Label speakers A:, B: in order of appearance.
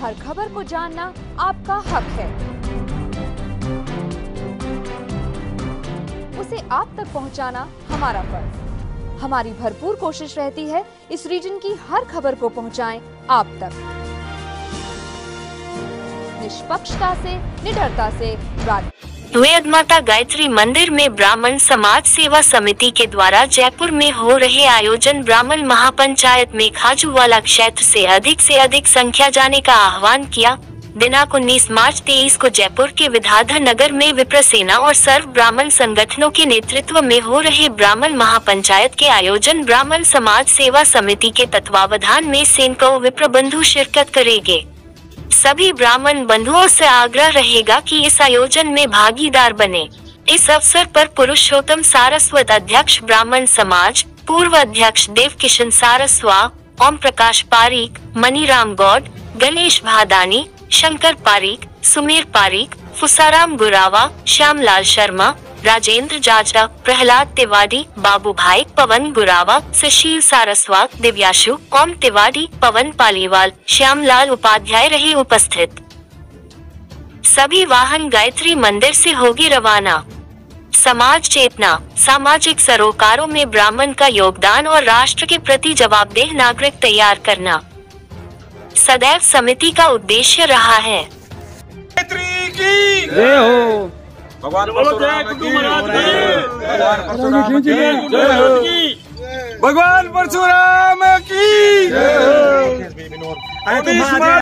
A: हर खबर को जानना आपका हक है। उसे आप तक पहुंचाना हमारा फर्ज। हमारी भरपूर कोशिश रहती है इस रीजन की हर खबर को पहुंचाएं आप तक, निष्पक्षता से, निडरता से।
B: वेद माता गायत्री मंदिर में ब्राह्मण समाज सेवा समिति के द्वारा जयपुर में हो रहे आयोजन ब्राह्मण महापंचायत में खाजूवाला क्षेत्र से अधिक संख्या जाने का आह्वान किया। दिनांक 19 मार्च 23 को जयपुर के विद्याधर नगर में विप्र सेना और सर्व ब्राह्मण संगठनों के नेतृत्व में हो रहे ब्राह्मण महापंचायत के आयोजन ब्राह्मण समाज सेवा समिति के तत्वावधान में सैकड़ों विप्र बंधु शिरकत करेंगे। सभी ब्राह्मण बंधुओं से आग्रह रहेगा कि इस आयोजन में भागीदार बने। इस अवसर पर पुरुषोत्तम सारस्वत अध्यक्ष ब्राह्मण समाज, पूर्व अध्यक्ष देव किशन सारस्वा, ओम प्रकाश पारीक, मनीराम गौड, गणेश भादानी, शंकर पारीक, सुमेर पारीक, फुसाराम गुरावा, श्यामलाल शर्मा, राजेंद्र जाजरा, प्रहलाद तिवारी, बाबू भाई, पवन गुरावा, सुशील सारस्वत, दिव्याशु, ओम तिवारी, पवन पालीवाल, श्यामलाल उपाध्याय रहे उपस्थित। सभी वाहन गायत्री मंदिर से होगी रवाना। समाज चेतना, सामाजिक सरोकारों में ब्राह्मण का योगदान और राष्ट्र के प्रति जवाबदेह नागरिक तैयार करना सदैव समिति का उद्देश्य रहा है।
C: भगवान परशुराम की